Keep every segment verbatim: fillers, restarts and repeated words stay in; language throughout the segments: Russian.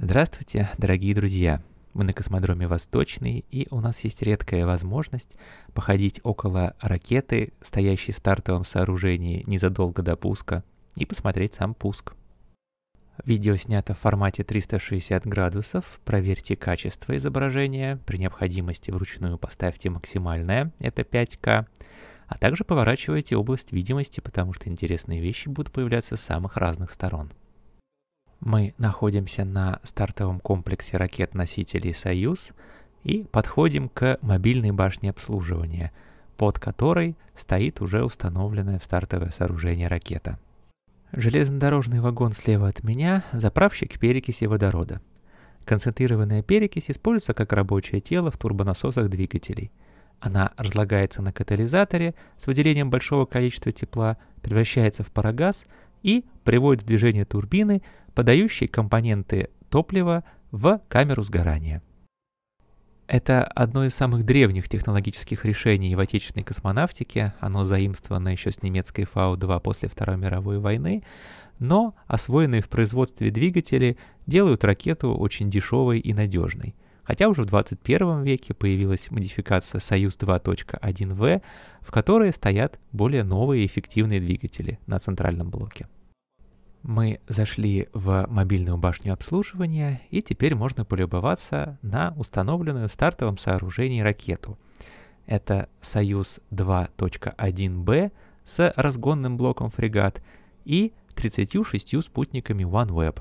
Здравствуйте, дорогие друзья! Мы на космодроме Восточный, и у нас есть редкая возможность походить около ракеты, стоящей в стартовом сооружении незадолго до пуска, и посмотреть сам пуск. Видео снято в формате триста шестьдесят градусов. Проверьте качество изображения. При необходимости вручную поставьте максимальное, это пять ка. А также поворачивайте область видимости, потому что интересные вещи будут появляться с самых разных сторон. Мы находимся на стартовом комплексе ракет-носителей «Союз» и подходим к мобильной башне обслуживания, под которой стоит уже установленное в стартовое сооружение ракета. Железнодорожный вагон слева от меня – заправщик перекиси водорода. Концентрированная перекись используется как рабочее тело в турбонасосах двигателей. Она разлагается на катализаторе с выделением большого количества тепла, превращается в парогаз и приводит в движение турбины, подающие компоненты топлива в камеру сгорания. Это одно из самых древних технологических решений в отечественной космонавтике. Оно заимствовано еще с немецкой Фау два после Второй мировой войны, но освоенные в производстве двигатели делают ракету очень дешевой и надежной. Хотя уже в двадцать первом веке появилась модификация «Союз два точка один вэ», в которой стоят более новые и эффективные двигатели на центральном блоке. Мы зашли в мобильную башню обслуживания, и теперь можно полюбоваться на установленную в стартовом сооружении ракету. Это «Союз два точка один бэ» с разгонным блоком «Фрегат» и тридцатью шестью спутниками OneWeb.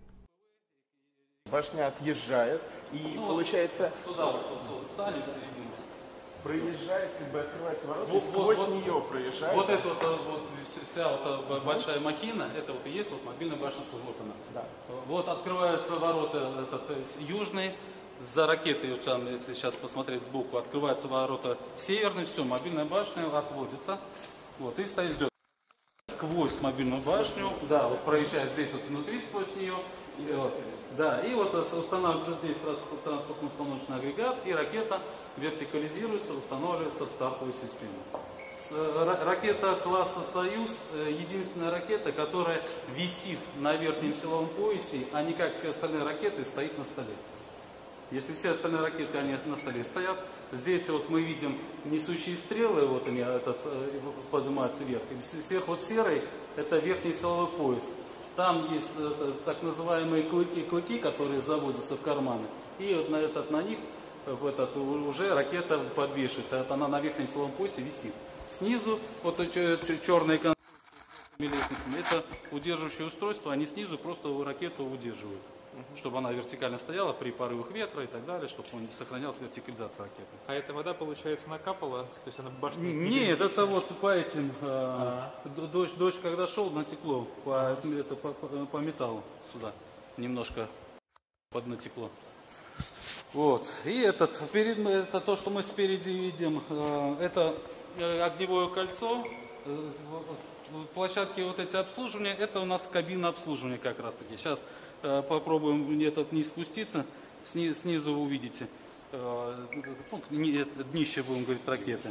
Башня отъезжает, и ну, получается... Сюда вот, вот встали в середину. Проезжает, как бы открывается ворота, вот, и сквозь вот, нее проезжает. Вот эта вот, вот, вся вот угу. большая махина, это вот и есть вот мобильная башня обслуживания. Да. Вот открываются ворота этот, южный, за ракетой, там, если сейчас посмотреть сбоку, открываются ворота северный, все, мобильная башня отводится. Вот, и стоит ждет. Сквозь мобильную башню, да, вот проезжает здесь вот внутри сквозь нее. И вот, да, и вот устанавливается здесь транспортно-установочный агрегат, и ракета вертикализируется, устанавливается в стартовую систему. С, ракета класса «Союз» единственная ракета, которая висит на верхнем силовом поясе, а не как все остальные ракеты стоит на столе. Если все остальные ракеты, они на столе стоят, здесь вот мы видим несущие стрелы, вот они этот, поднимаются вверх. И сверху вот серый, это верхний силовой пояс. Там есть это, так называемые клыки, клыки, которые заводятся в карманы. И вот на, этот, на них этот, уже ракета подвешивается. Это она на верхнем силовом поясе висит. Снизу вот черные лестницами, это удерживающее устройство. Они снизу просто ракету удерживают. Чтобы она вертикально стояла при порывах ветра и так далее, чтобы он сохранялась вертикализация ракеты. А эта вода, получается, накапала? То есть она башня? Нет, это вот по этим, а -а. дождь, дождь когда шел, натекло по, это, по, по металлу сюда, немножко поднатекло. Вот, и этот, перед, это то, что мы спереди видим, это огневое кольцо, площадки вот эти обслуживания, это у нас кабина обслуживания как раз таки. Сейчас попробуем этот не спуститься, Сни, снизу вы увидите, ну, днище, будем говорить, ракеты.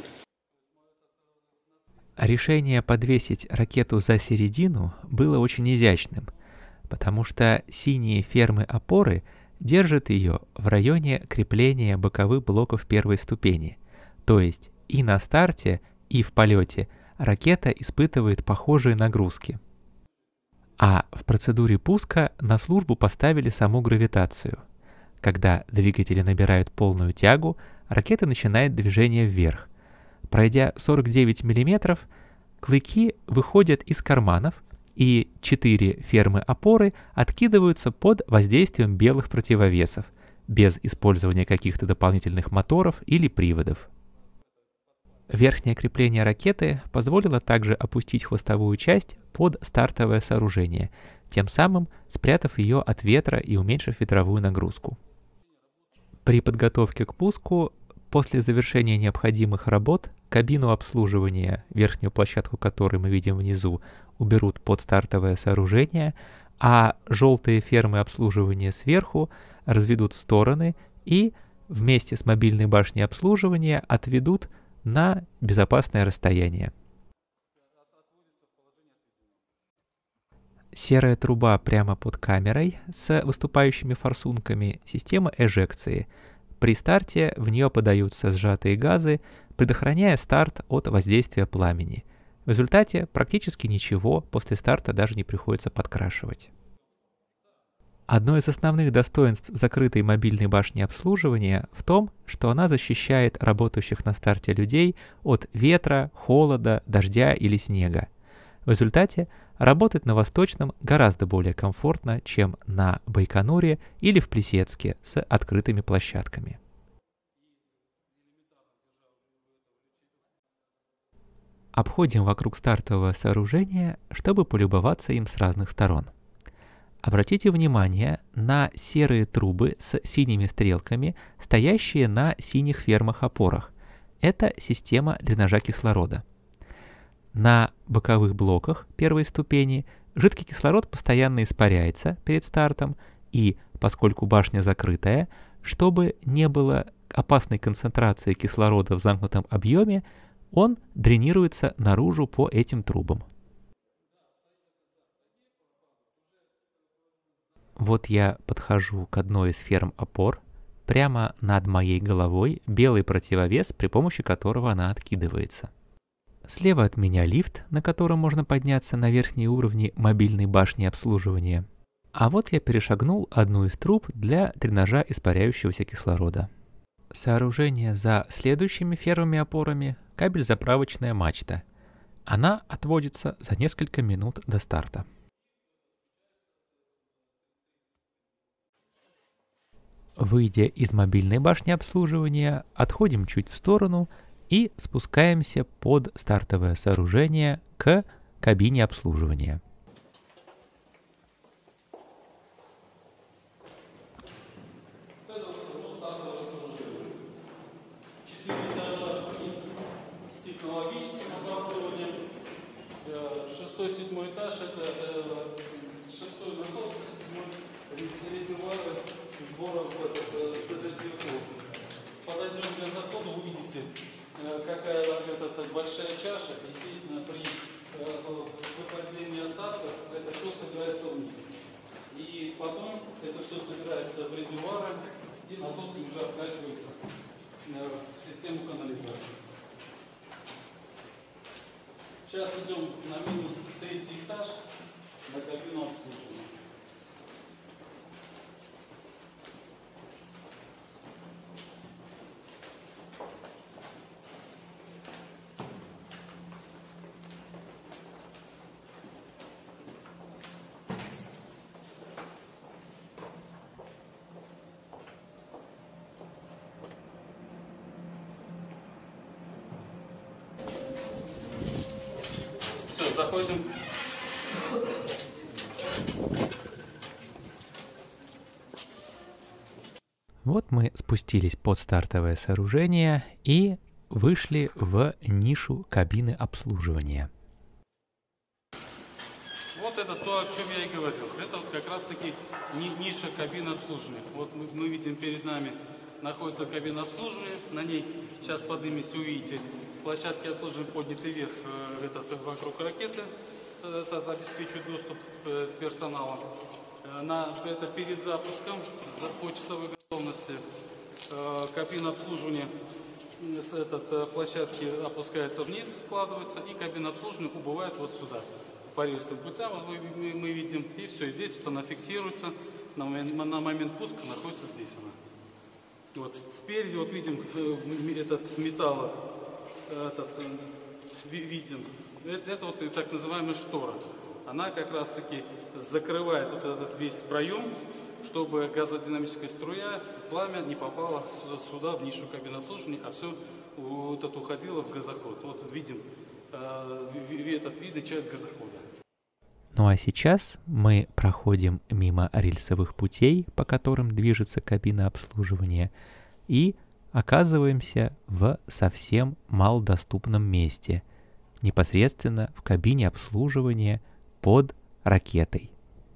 Решение подвесить ракету за середину было очень изящным, потому что синие фермы-опоры держат ее в районе крепления боковых блоков первой ступени, то есть и на старте, и в полете ракета испытывает похожие нагрузки. А в процедуре пуска на службу поставили саму гравитацию. Когда двигатели набирают полную тягу, ракета начинает движение вверх. Пройдя сорок девять миллиметров, клыки выходят из карманов, и четыре фермы опоры откидываются под воздействием белых противовесов, без использования каких-то дополнительных моторов или приводов. Верхнее крепление ракеты позволило также опустить хвостовую часть под стартовое сооружение, тем самым спрятав ее от ветра и уменьшив ветровую нагрузку. При подготовке к пуску, после завершения необходимых работ, кабину обслуживания, верхнюю площадку которой мы видим внизу, уберут под стартовое сооружение, а желтые фермы обслуживания сверху разведут в стороны и вместе с мобильной башней обслуживания отведут на безопасное расстояние. Серая труба прямо под камерой с выступающими форсунками — система эжекции. При старте в нее подаются сжатые газы, предохраняя старт от воздействия пламени. В результате практически ничего после старта даже не приходится подкрашивать. Одно из основных достоинств закрытой мобильной башни обслуживания в том, что она защищает работающих на старте людей от ветра, холода, дождя или снега. В результате работать на Восточном гораздо более комфортно, чем на Байконуре или в Плесецке с открытыми площадками. Обходим вокруг стартового сооружения, чтобы полюбоваться им с разных сторон. Обратите внимание на серые трубы с синими стрелками, стоящие на синих фермах-опорах. Это система дренажа кислорода. На боковых блоках первой ступени жидкий кислород постоянно испаряется перед стартом, и, поскольку башня закрытая, чтобы не было опасной концентрации кислорода в замкнутом объеме, он дренируется наружу по этим трубам. Вот я подхожу к одной из ферм опор. Прямо над моей головой белый противовес, при помощи которого она откидывается. Слева от меня лифт, на котором можно подняться на верхние уровни мобильной башни обслуживания. А вот я перешагнул одну из труб для дренажа испаряющегося кислорода. Сооружение за следующими фермами-опорами — кабель-заправочная мачта. Она отводится за несколько минут до старта. Выйдя из мобильной башни обслуживания, отходим чуть в сторону и спускаемся под стартовое сооружение к кабине обслуживания. Шестой-седьмой этаж — это шестой насос, седьмой резервуар сбора дождевиков. Подойдем к газоходу, увидите, какая эта большая чаша. Естественно, при выпадении осадков это все собирается вниз. И потом это все собирается в резервуары, и насос уже откачивается в систему канализации. Сейчас идем на минус третий этаж, на кабину обслуживания. Заходим. Вот мы спустились под стартовое сооружение и вышли в нишу кабины обслуживания. Вот это то, о чем я и говорил. Это вот как раз таки ниша кабины обслуживания. Вот мы, мы видим, перед нами находится кабина обслуживания. На ней сейчас поднимемся, увидите. Площадки обслуживания подняты вверх, этот, вокруг ракеты, это обеспечивает доступ персонала. На, это перед запуском, по часовой готовности, кабина обслуживания с этой площадки опускается вниз, складывается, и кабина обслуживания убывает вот сюда, по рельсовым путям, вот мы, мы, мы видим, и все, здесь вот она фиксируется, на момент, на момент пуска находится здесь она. Вот. Спереди вот видим этот металл, этот, виден. Это вот так называемая штора. Она как раз таки закрывает вот этот весь проем, чтобы газодинамическая струя, пламя не попало сюда, в нишу кабины обслуживания, а все вот это уходило в газоход. Вот видим, этот видно часть газохода. Ну а сейчас мы проходим мимо рельсовых путей, по которым движется кабина обслуживания, и оказываемся в совсем малодоступном месте, непосредственно в кабине обслуживания под ракетой.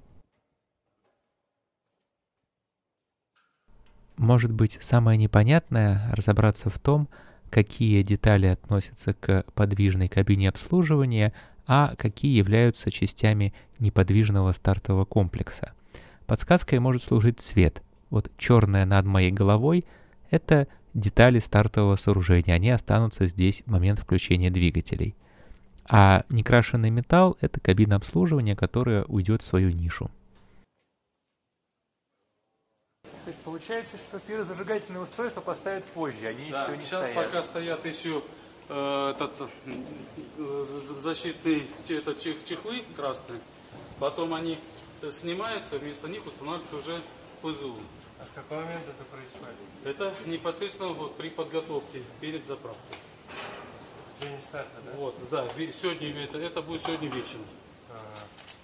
Может быть, самое непонятное разобраться в том, какие детали относятся к подвижной кабине обслуживания, а какие являются частями неподвижного стартового комплекса. Подсказкой может служить цвет. Вот черное над моей головой — это детали стартового сооружения, они останутся здесь в момент включения двигателей. А некрашенный металл — это кабина обслуживания, которая уйдет в свою нишу. То есть получается, что пирозажигательные устройства поставят позже, они Да, еще не сейчас стоят. пока стоят еще э, этот, э, защитные это, чех, чехлы красные, потом они снимаются, вместо них устанавливается уже ПЗУ. А в какой момент это происходит? Это непосредственно вот при подготовке перед заправкой. В день старта, да? Вот, да, сегодня это, это будет сегодня вечером. А,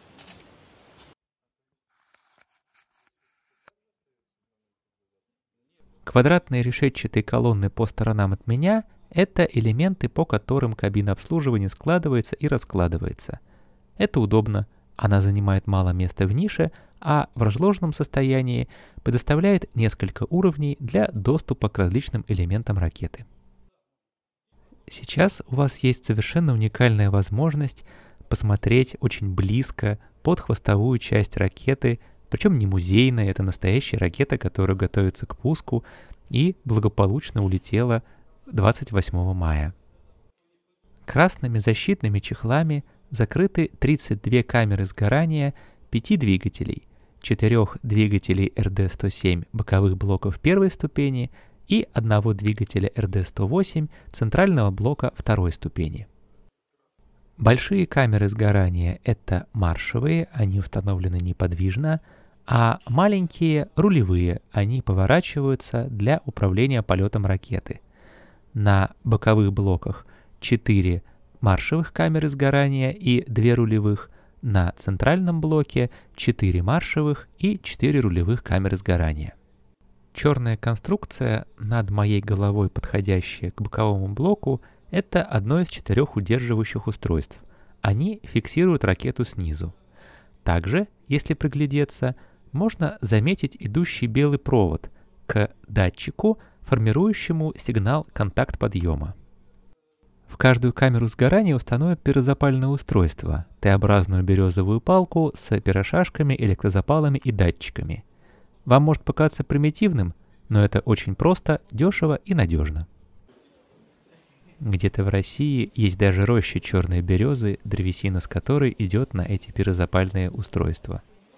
Квадратные решетчатые колонны по сторонам от меня — это элементы, по которым кабина обслуживания складывается и раскладывается. Это удобно, она занимает мало места в нише, а в разложенном состоянии предоставляет несколько уровней для доступа к различным элементам ракеты. Сейчас у вас есть совершенно уникальная возможность посмотреть очень близко под хвостовую часть ракеты, причем не музейная, это настоящая ракета, которая готовится к пуску и благополучно улетела двадцать восьмого мая. Красными защитными чехлами закрыты тридцать две камеры сгорания пяти двигателей, четырех двигателей эр дэ сто семь боковых блоков первой ступени и одного двигателя эр дэ сто восемь центрального блока второй ступени. Большие камеры сгорания — это маршевые, они установлены неподвижно, а маленькие — рулевые, они поворачиваются для управления полетом ракеты. На боковых блоках четыре маршевых камеры сгорания и две рулевых, на центральном блоке четыре маршевых и четыре рулевых камеры сгорания. Черная конструкция над моей головой, подходящая к боковому блоку, это одно из четырех удерживающих устройств. Они фиксируют ракету снизу. Также, если приглядеться, можно заметить идущий белый провод к датчику, формирующему сигнал контакт подъема. В каждую камеру сгорания установят пирозапальное устройство, Т-образную березовую палку с пирошашками, электрозапалами и датчиками. Вам может показаться примитивным, но это очень просто, дешево и надежно. Где-то в России есть даже роща черной березы, древесина с которой идет на эти пирозапальные устройства.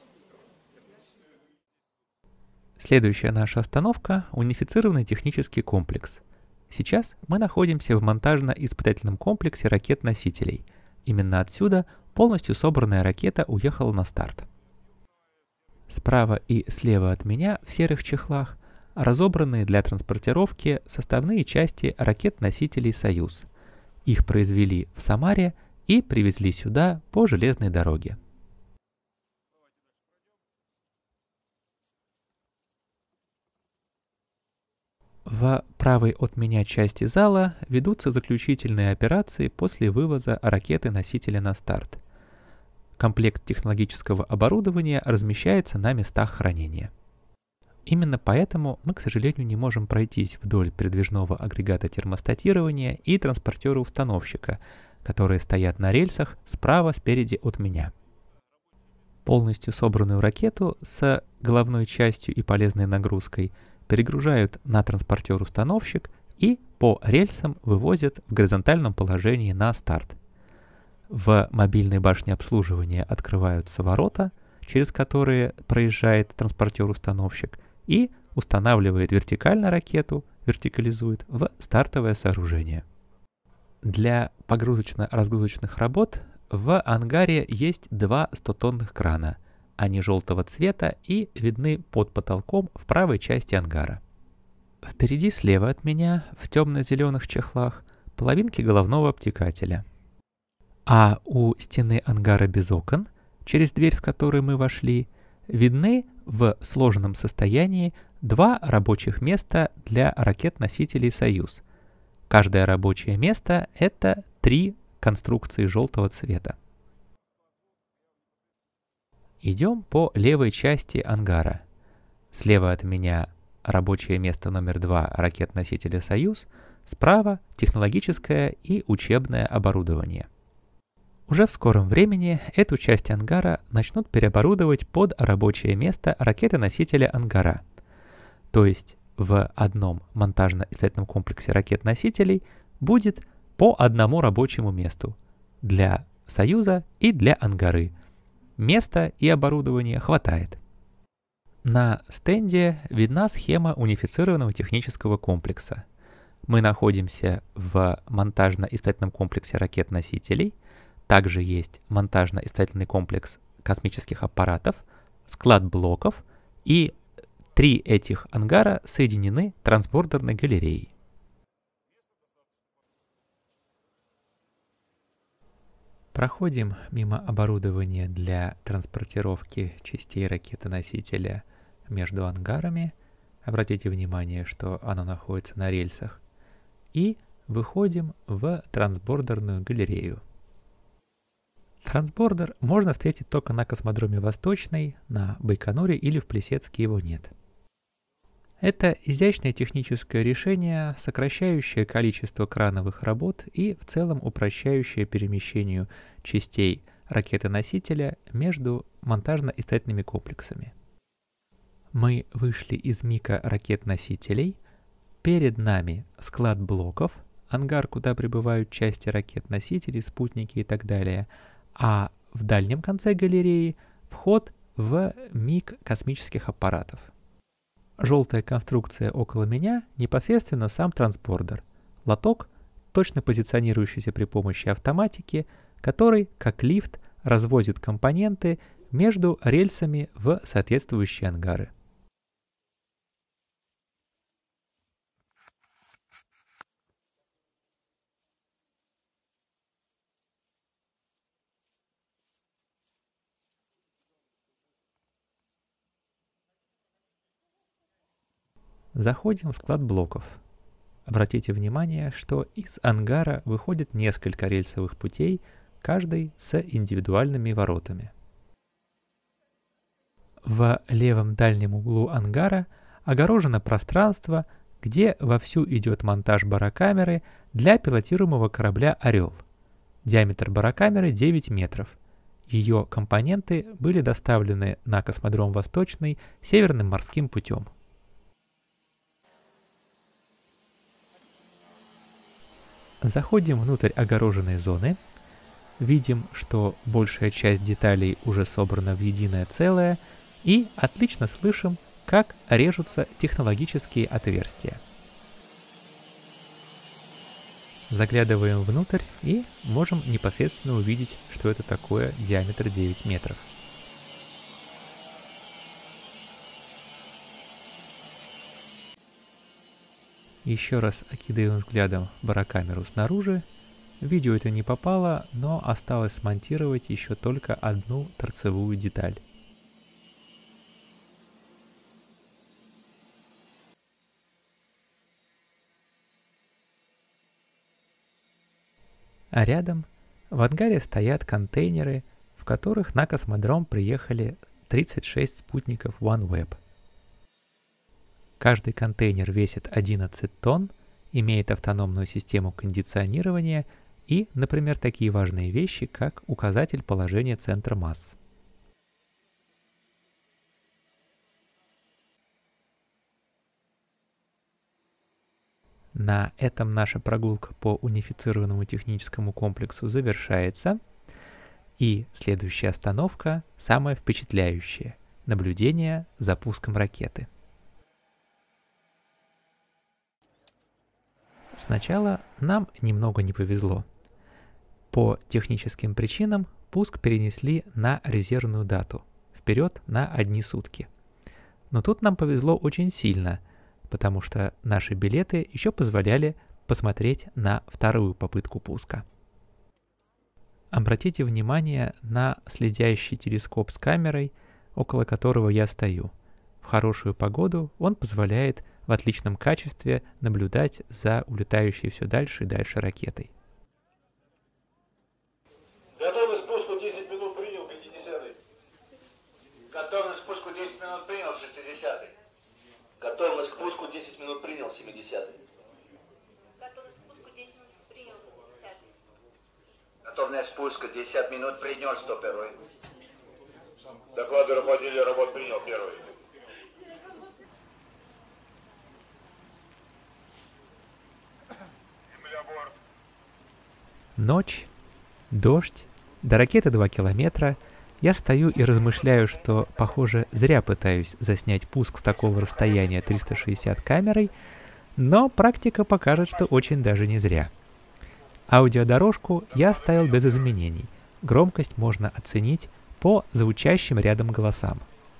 Следующая наша остановка — унифицированный технический комплекс. Сейчас мы находимся в монтажно-испытательном комплексе ракет-носителей. Именно отсюда полностью собранная ракета уехала на старт. Справа и слева от меня в серых чехлах разобранные для транспортировки составные части ракет-носителей «Союз». Их произвели в Самаре и привезли сюда по железной дороге. В правой от меня части зала ведутся заключительные операции после вывоза ракеты-носителя на старт. Комплект технологического оборудования размещается на местах хранения. Именно поэтому мы, к сожалению, не можем пройтись вдоль передвижного агрегата термостатирования и транспортера-установщика, которые стоят на рельсах справа спереди от меня. Полностью собранную ракету с головной частью и полезной нагрузкой перегружают на транспортер-установщик и по рельсам вывозят в горизонтальном положении на старт. В мобильной башне обслуживания открываются ворота, через которые проезжает транспортер-установщик и устанавливает вертикально ракету, вертикализует в стартовое сооружение. Для погрузочно-разгрузочных работ в ангаре есть два стотонных крана. Они желтого цвета и видны под потолком в правой части ангара. Впереди слева от меня, в темно-зеленых чехлах, половинки головного обтекателя. А у стены ангара без окон, через дверь, в которую мы вошли, видны в сложенном состоянии два рабочих места для ракет-носителей «Союз». Каждое рабочее место — это три конструкции желтого цвета. Идем по левой части ангара. Слева от меня рабочее место номер два ракет-носителя «Союз», справа технологическое и учебное оборудование. Уже в скором времени эту часть ангара начнут переоборудовать под рабочее место ракеты-носителя «Ангара». То есть в одном монтажно-испытательном комплексе ракет-носителей будет по одному рабочему месту для «Союза» и для «Ангары». Места и оборудования хватает. На стенде видна схема унифицированного технического комплекса. Мы находимся в монтажно-испытательном комплексе ракет-носителей. Также есть монтажно-испытательный комплекс космических аппаратов, склад блоков, и три этих ангара соединены трансбордерной галереей. Проходим мимо оборудования для транспортировки частей ракеты-носителя между ангарами. Обратите внимание, что оно находится на рельсах. И выходим в трансбордерную галерею. Трансбордер можно встретить только на космодроме Восточный, на Байконуре или в Плесецке его нет. Это изящное техническое решение, сокращающее количество крановых работ и в целом упрощающее перемещению частей ракеты-носителя между монтажно-испытательными комплексами. Мы вышли из МИКа ракет-носителей. Перед нами склад блоков, ангар, куда прибывают части ракет-носителей, спутники и так далее, а в дальнем конце галереи вход в МИК космических аппаратов. Желтая конструкция около меня непосредственно сам трансбордер, лоток, точно позиционирующийся при помощи автоматики, который, как лифт, развозит компоненты между рельсами в соответствующие ангары. Заходим в склад блоков. Обратите внимание, что из ангара выходит несколько рельсовых путей, каждый с индивидуальными воротами. В левом дальнем углу ангара огорожено пространство, где вовсю идет монтаж барокамеры для пилотируемого корабля «Орел». Диаметр барокамеры девять метров. Ее компоненты были доставлены на космодром Восточный северным морским путем. Заходим внутрь огороженной зоны, видим, что большая часть деталей уже собрана в единое целое, и отлично слышим, как режутся технологические отверстия. Заглядываем внутрь и можем непосредственно увидеть, что это такое диаметр девять метров. Еще раз окидаем взглядом барокамеру снаружи. В видео это не попало, но осталось смонтировать еще только одну торцевую деталь. А рядом в ангаре стоят контейнеры, в которых на космодром приехали тридцать шесть спутников OneWeb. Каждый контейнер весит одиннадцать тонн, имеет автономную систему кондиционирования и, например, такие важные вещи, как указатель положения центра масс. На этом наша прогулка по унифицированному техническому комплексу завершается. И следующая остановка самая впечатляющая – наблюдение за пуском ракеты. Сначала нам немного не повезло. По техническим причинам пуск перенесли на резервную дату, вперед на одни сутки. Но тут нам повезло очень сильно, потому что наши билеты еще позволяли посмотреть на вторую попытку пуска. Обратите внимание на следящий телескоп с камерой, около которого я стою. В хорошую погоду он позволяет в отличном качестве наблюдать за улетающей все дальше и дальше ракетой. Готовность к спуску десять минут принял, пятидесятый. Готовность к спуску десять минут принял, шестидесятый. Готовность к спуску десять минут принял, семидесятый. Готовность к спуску десять минут принял, семидесятый. Готовность спуска десять минут принял, сто первый. Доклады руководителя работ принял первый. Ночь, дождь, до ракеты два километра. Я стою и размышляю, что, похоже, зря пытаюсь заснять пуск с такого расстояния триста шестьдесят камерой, но практика покажет, что очень даже не зря. Аудиодорожку я оставил без изменений. Громкость можно оценить по звучащим рядом голосам.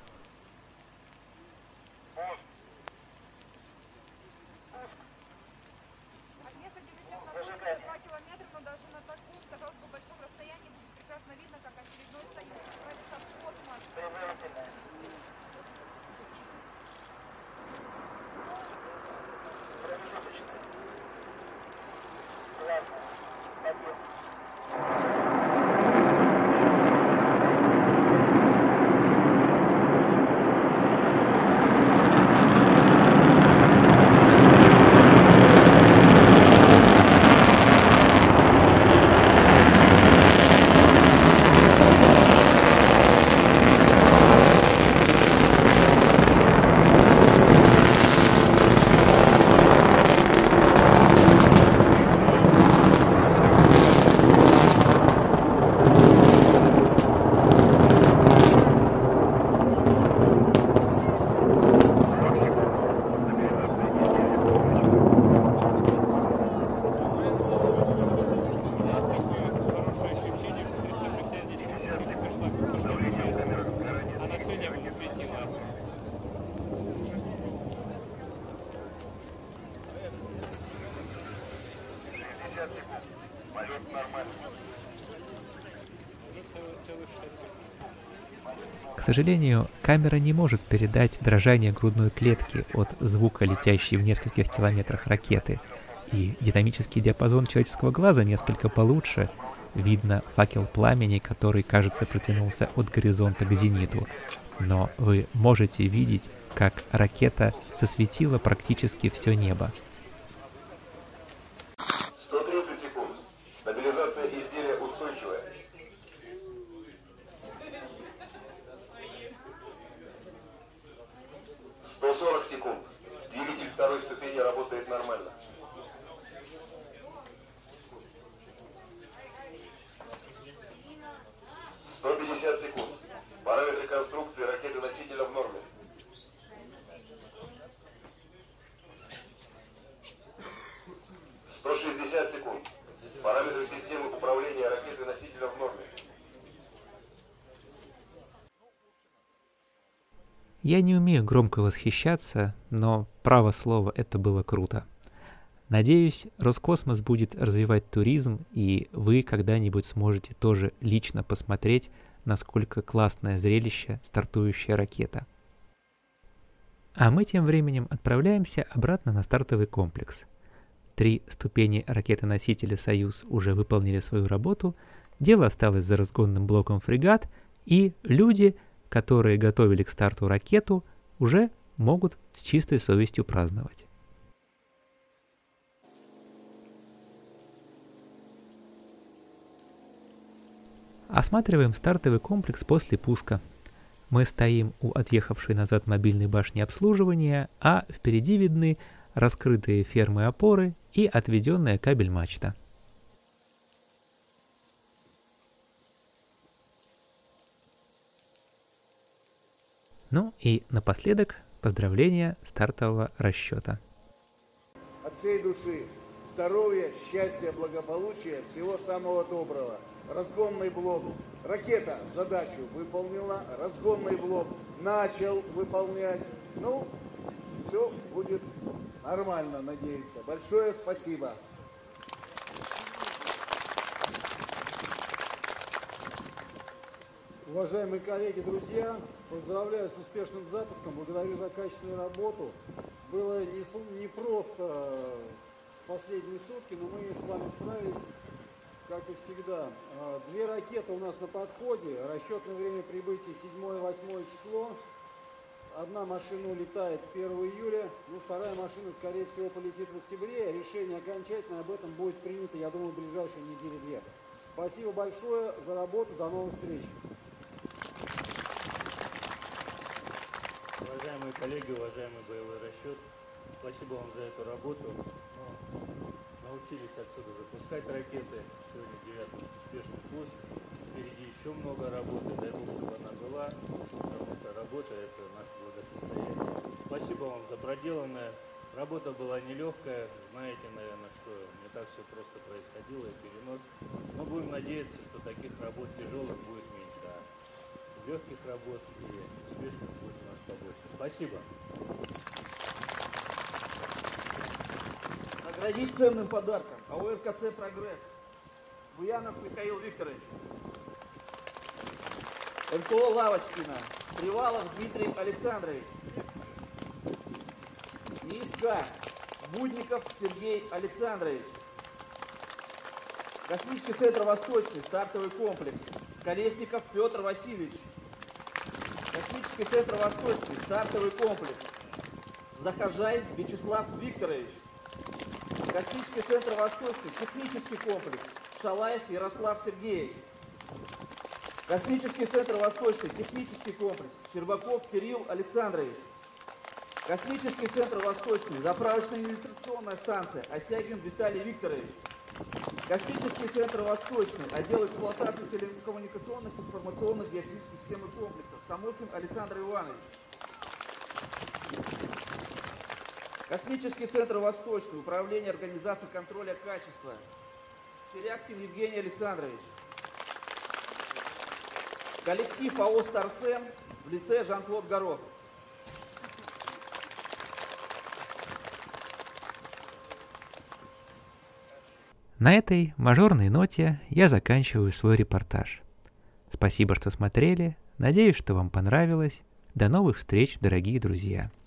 К сожалению, камера не может передать дрожание грудной клетки от звука, летящей в нескольких километрах ракеты, и динамический диапазон человеческого глаза несколько получше. Видно факел пламени, который, кажется, протянулся от горизонта к зениту. Но вы можете видеть, как ракета засветила практически все небо. сто тридцать секунд. Стабилизация изделия устойчивая. сто сорок секунд. Двигатель второй ступени работает нормально. сто пятьдесят секунд. Параметры конструкции ракеты-носителя в норме. сто шестьдесят секунд. Параметры системы управления ракеты-носителя в норме. Я не умею громко восхищаться, но, право слово, это было круто. Надеюсь, Роскосмос будет развивать туризм, и вы когда-нибудь сможете тоже лично посмотреть, насколько классное зрелище стартующая ракета. А мы тем временем отправляемся обратно на стартовый комплекс. Три ступени ракеты-носителя «Союз» уже выполнили свою работу, дело осталось за разгонным блоком «Фрегат», и люди, которые готовили к старту ракету, уже могут с чистой совестью праздновать. Осматриваем стартовый комплекс после пуска. Мы стоим у отъехавшей назад мобильной башни обслуживания, а впереди видны раскрытые фермы опоры и отведенная кабель-мачта. Ну и напоследок поздравления стартового расчета. От всей души здоровья, счастья, благополучия, всего самого доброго. Разгонный блок. Ракета задачу выполнила, разгонный блок начал выполнять. Ну, все будет нормально, надеюсь. Большое спасибо. Уважаемые коллеги, друзья, поздравляю с успешным запуском, благодарю за качественную работу. Было не, не просто последние сутки, но мы с вами справились, как и всегда. Две ракеты у нас на подходе, расчетное время прибытия седьмое-восьмое число. Одна машина улетает первого июля, ну, вторая машина, скорее всего, полетит в октябре. Решение окончательное об этом будет принято, я думаю, в ближайшие недели-две. Спасибо большое за работу, до новых встреч. Уважаемые коллеги, уважаемый боевой расчет, спасибо вам за эту работу. Ну, научились отсюда запускать ракеты. Сегодня девятый успешный пуск. Впереди еще много работы. Дай Бог, чтобы она была, потому что работа – это наше благосостояние. Спасибо вам за проделанное. Работа была нелегкая. Знаете, наверное, что не так все просто происходило, и перенос. Но будем надеяться, что таких работ тяжелых будет меньше, а легких работ и успешных будет у нас побольше. Спасибо. Наградить ценным подарком АО РКЦ «Прогресс» Буянов Михаил Викторович, МТО «Лавочкина» Привалов Дмитрий Александрович, ИСК Будников Сергей Александрович, Космический центр «Восточный» стартовый комплекс Колесников Петр Васильевич, Космический центр «Восточный» стартовый комплекс Захожай Вячеслав Викторович, Космический центр «Восточный» технический комплекс Шалаев Ярослав Сергеевич, Космический центр «Восточный» технический комплекс Щербаков Кирилл Александрович, Космический центр «Восточный» заправочная инвестиционная станция Осягин Виталий Викторович, Космический центр «Восточный» отдел эксплуатации телекоммуникационных, информационных, геофизических систем и комплексов Самойкин Александр Иванович, Космический центр «Восточный» управление организации контроля качества Черябкин Евгений Александрович, коллектив АО «Старсем» в лице Жан-Клод Горох. На этой мажорной ноте я заканчиваю свой репортаж. Спасибо, что смотрели. Надеюсь, что вам понравилось. До новых встреч, дорогие друзья!